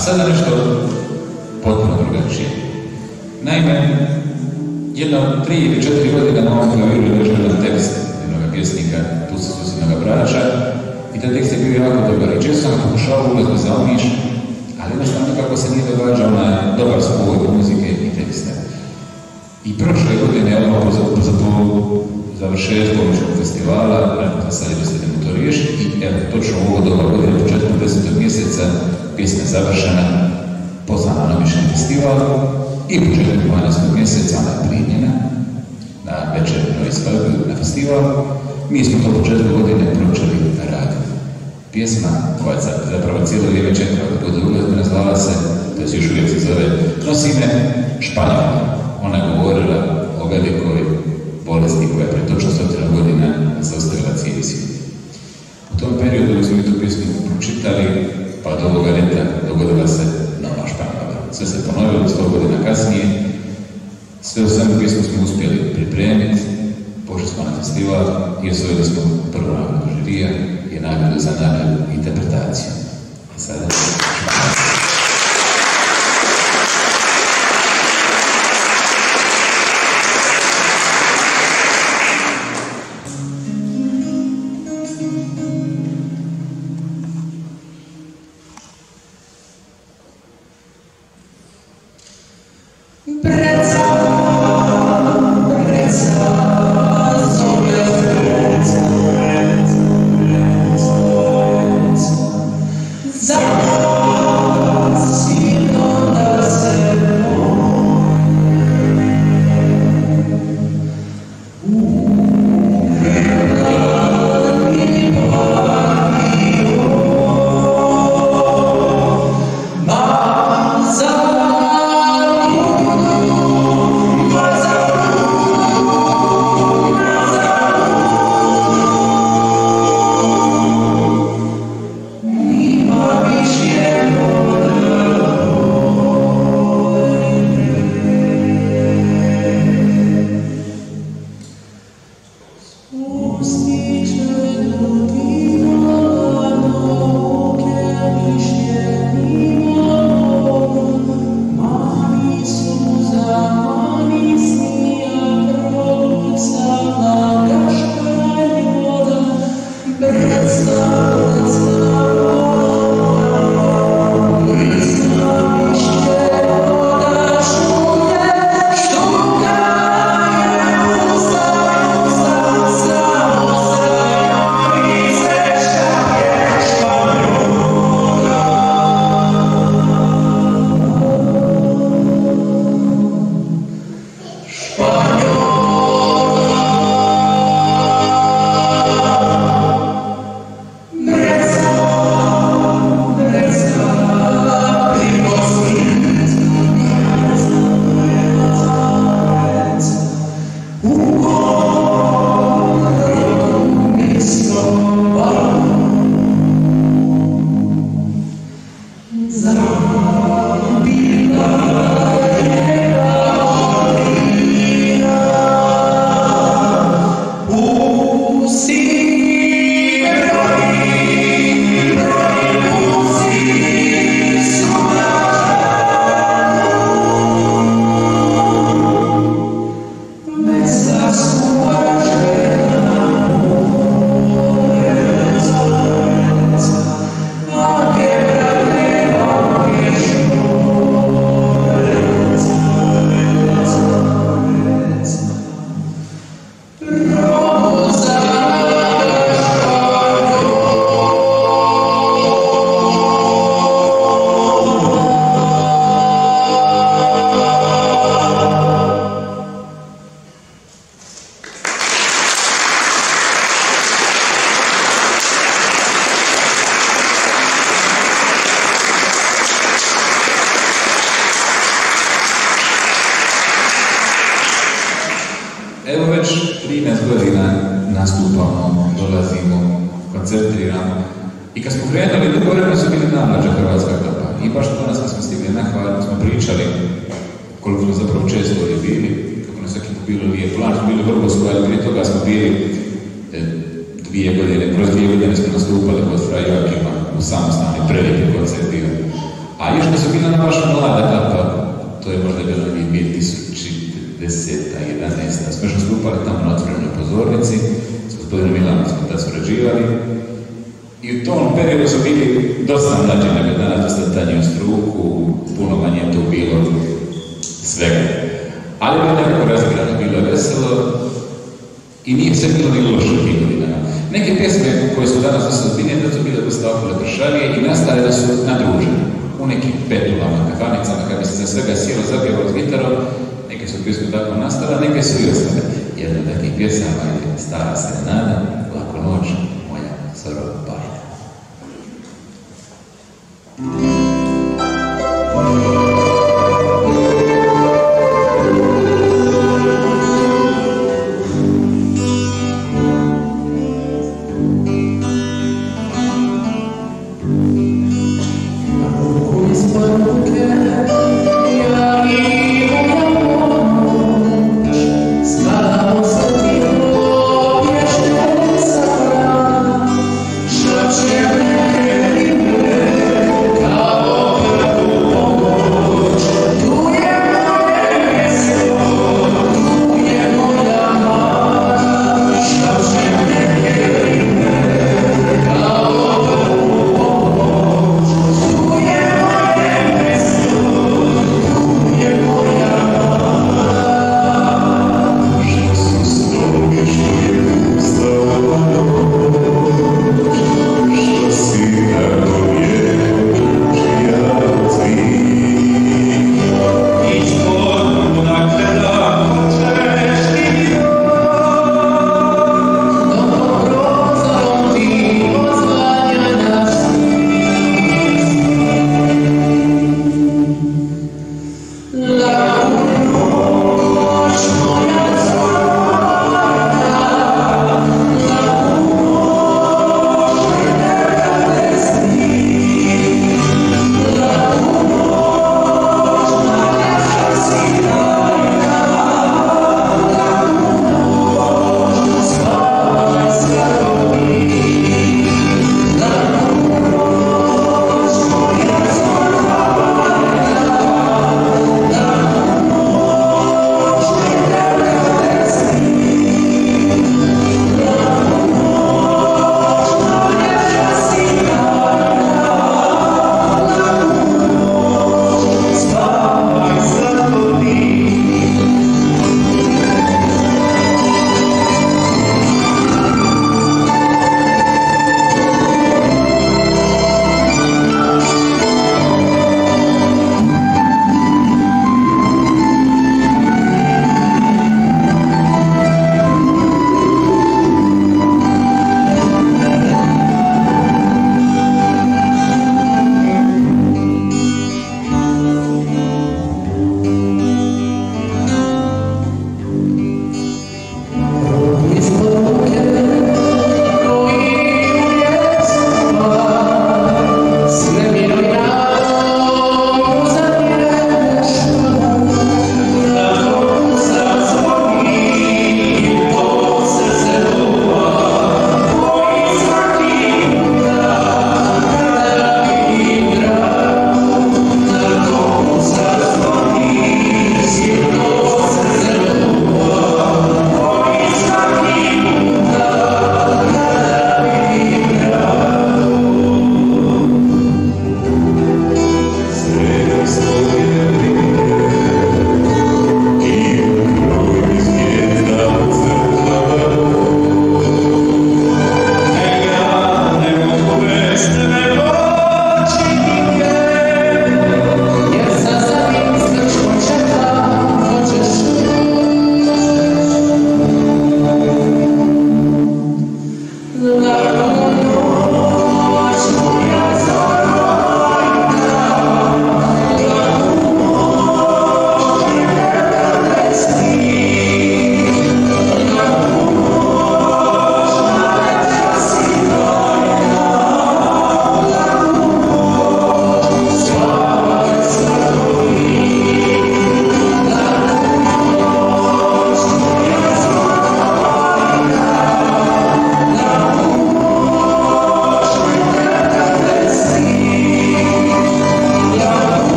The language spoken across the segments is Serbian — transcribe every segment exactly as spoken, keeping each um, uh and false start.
sada nešto potpuno drugačije. Naime, jedno tri ili četiri godine na ovom klaviru je došao jedan tekst jednog pjesnika, tu se susjednog Brača, i taj tekst je bio jako dobar. I često sam pokušao ulazno za Omiš, ali jednostavno nikako se nije događao na dobar spoj muzike i teksta. I prošle godine, odmah po za to završetkom festivala, da sad je da to riješi, i evo, točno u ovo doba godine, početkom desetog mjeseca, pjesma je završena, poslana na Omišni festival, i početkom dvanaestog mjeseca ona je primljena na večer Novi svadbe na festival. Mi smo to početkom godine počeli raditi. Pjesma koja zapravo cijelo vrijeme čekala da bude ugledna, zvala se, to je još uvijek se zove, nosi ime Španjola. Ona je govorila o velikoj bolesti koja je pre točno stotina godina zaustavila cijeli svijet. U tom periodu dok smo mi tu pjesmu pročitali, pa do ovoga leta dogodila se nova Španjola. Sve se ponovilo sto godina kasnije, sve u samom pjesmu smo uspjeli pripremiti, pošli smo na festival i osvojili smo prvu nagradu žirija i nagradu za nagradu interpretaciju. A sada Evo već trinaest godina nastupamo, dolazimo, koncertiramo i kad smo krenuli, dogovoreno su bili najmlađa hrvatska grupa i baš danas kad smo stigli na Hvar, smo pričali koliko smo zapravo često ovdje bili, kako nas svaki bilo nije plan, smo bili vrlo skojali, prije toga smo bili e, dvije godine, kroz dvije godine smo nastupali kod Fra Joakima u samostalni prelijepi koncerti. A A još da su bila na vaša mlada kapa, to je možda bilo nekih dvije tisuće deseta, jedanaesta. Smo još nastupali tamo na otvorenoj pozornici, s gospodinom Milanom smo tad surađivali. I u tom periodu su bili dosta mlađi nego danas, dosta tanji u struku, puno manje tu bilo svega. Ali bilo nekako razgrano, bilo je veselo i nije sve bilo ni loše bilo. Neke pjesme koje su danas dosta zbiljene, da su bile dosta okolo pršavije i nastale da su nadružene. U nekim petulama, kafanicama, kada bi se za svega sjelo zapjevalo s gitarom, neke su pjesme tako nastale, neke su i ostale. Jedna od takih pjesama je Stara serenada, Lako noć, moja soro bajka. Scala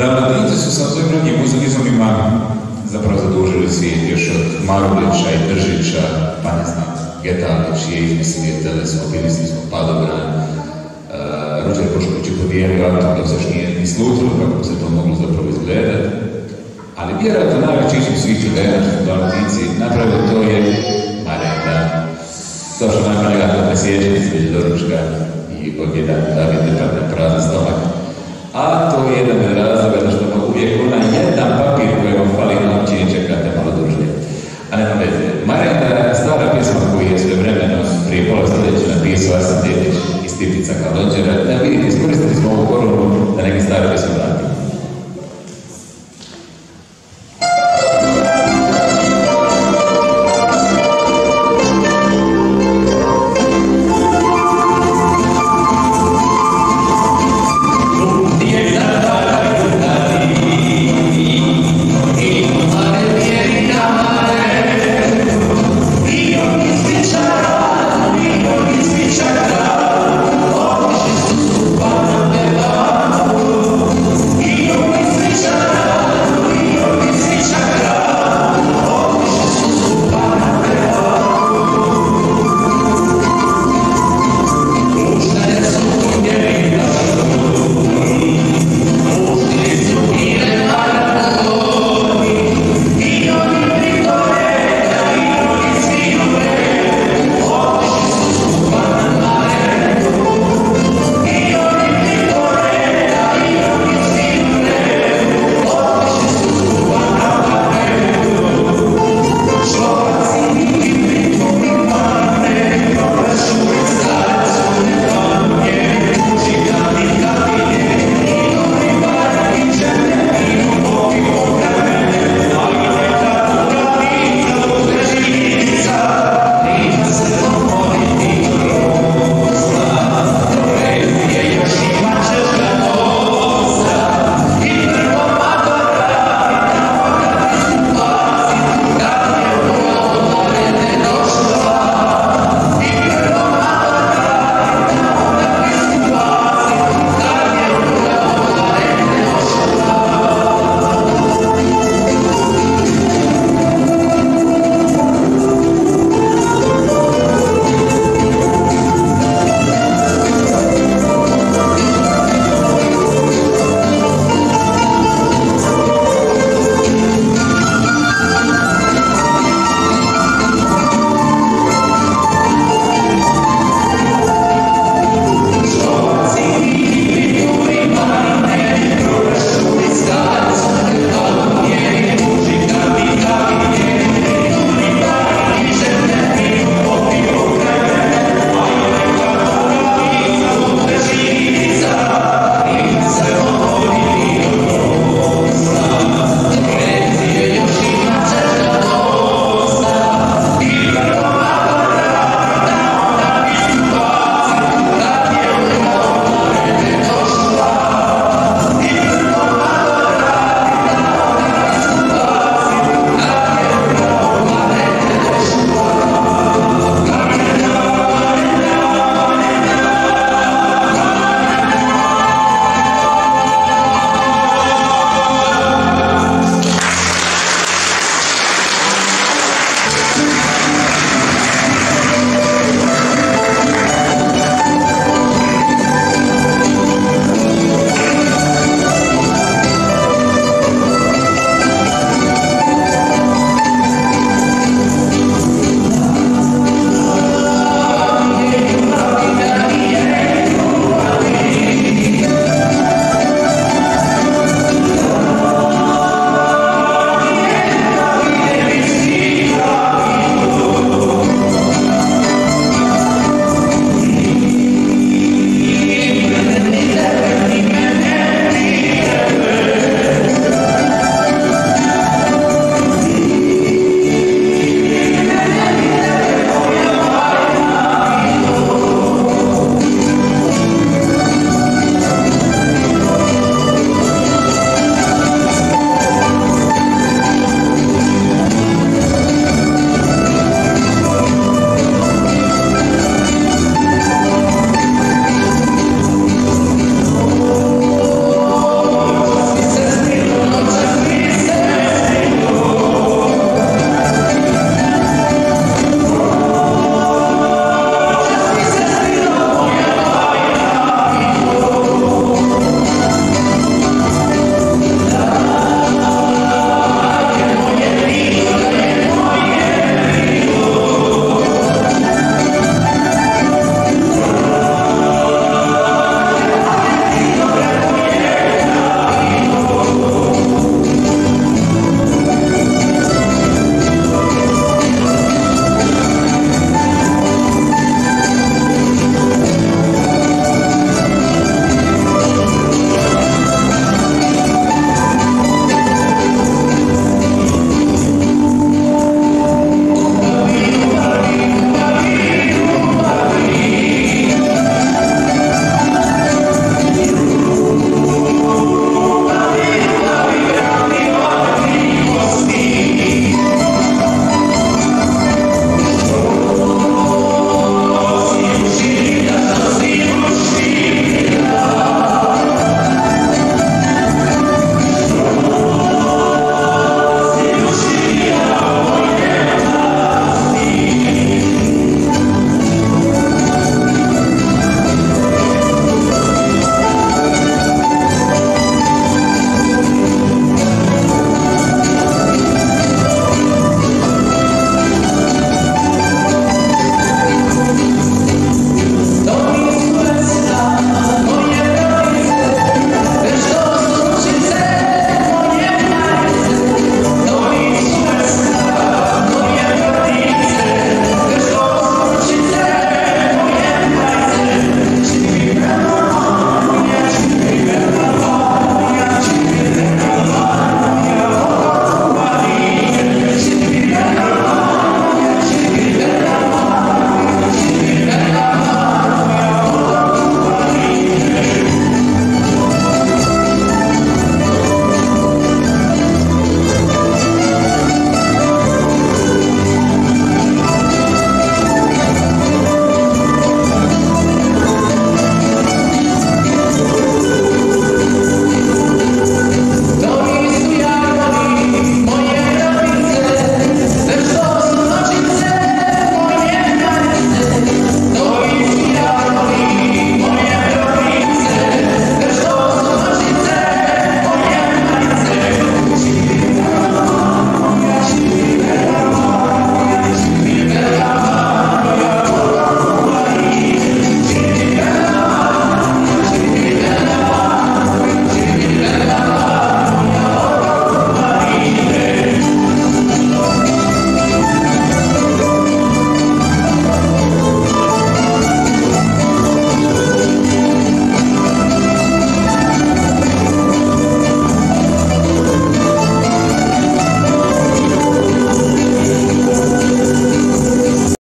Dalmatinci su sa svojim mnogim uzorima zapravo zadužili svijet još od Marulića i Držića, pa ne znam, Getalić je izmislio teleskop, izmislio padobran, uh, Ruđer Bošković je podijelio atom dok se još nije ni slutilo kako bi se to moglo zapravo izgledati. Ali vjerojatno najveći izum svih čudena što su Dalmatinci napravili, to je Marenda. To što nakon njega to presjeđeni između doručka i odjedan David Departne prazne stoma